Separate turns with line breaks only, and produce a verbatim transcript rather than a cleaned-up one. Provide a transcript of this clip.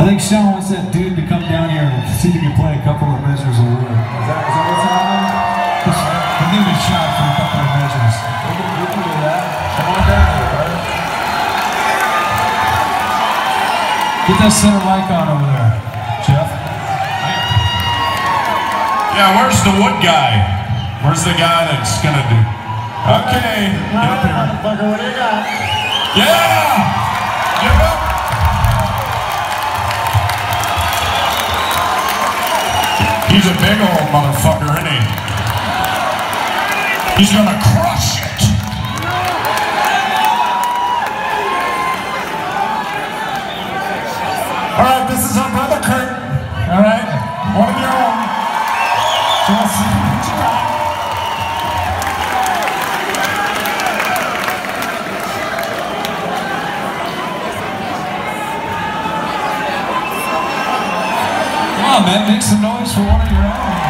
think Sean wants that dude to come down here and see if he can play a couple of measures of wood. Is that, is that what's happening? We'll give it a shot for a couple of measures. We can, we can do that. Come on down here, brother. Get that center mic on over there, Jeff.
Yeah, where's the wood guy? Where's the guy that's gonna do? Okay, get up here.
Motherfucker, what do you got?
Yeah! Give up! He's a big old motherfucker, isn't he? He's gonna crush it! Alright, this is our brother Kurt. Alright? One of your own. Just try.
Come on, man, make some noise for one of your own.